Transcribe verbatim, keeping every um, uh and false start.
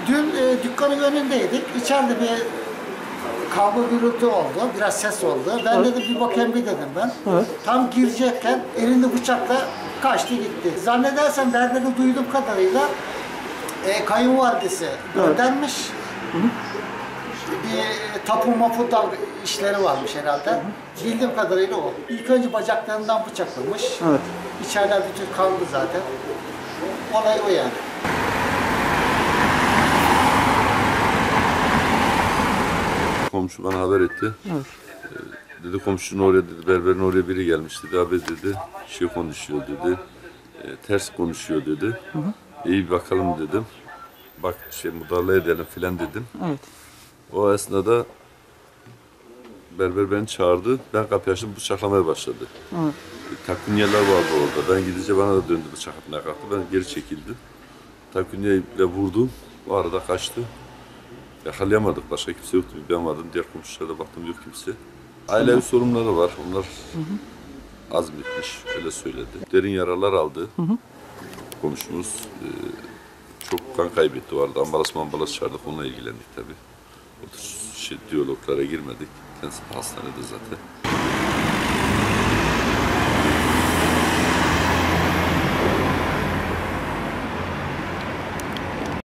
Dün e, dükkanın önündeydik. İçeride bir kavga gürültü oldu. Biraz ses oldu. Ben Evet. dedim bir bakayım bir dedim ben. Evet. Tam girecekken elinde bıçakla kaçtı gitti. Zannedersem derdini duyduğum kadarıyla e, kayınvalidesi göndermiş. Hı hı. Bir tapu mapu da işleri varmış herhalde. Hı hı. Bildiğim kadarıyla o. İlk önce bacaklarından bıçaklamış. Evet. İçeriden bütün kanlı zaten. Olay o yani. Komşu bana haber etti. Evet. Ee, dedi komşunun oraya dedi, berberin oraya biri gelmiş dedi. Abi dedi, şey konuşuyor dedi. E, ters konuşuyor dedi. Hı hı. İyi bir bakalım dedim. Bak şey müdahale edelim filan dedim. Evet. O esnada berber beni çağırdı. Ben kapıyı açtım, bıçaklamaya başladı. Evet. E, takvinyeler vardı orada. Ben gidince bana da döndü bıçak atmaya kalktı. Ben geri çekildim. Takvinyeyle vurdum. O arada kaçtı. Yakalayamadık. Başka kimse yoktu. Ben vardım. Diğer komşulara baktım yok kimse. Ailevi sorunları var. Onlar hı hı. azmetmiş. Öyle söyledi. Derin yaralar aldı. Hı hı. Komşumuz e, çok kan kaybetti. O arada ambulans ambulans çağırdık. Onunla ilgilendik tabii. O tür şey, diyaloglara girmedik. Kendisi hastanede zaten.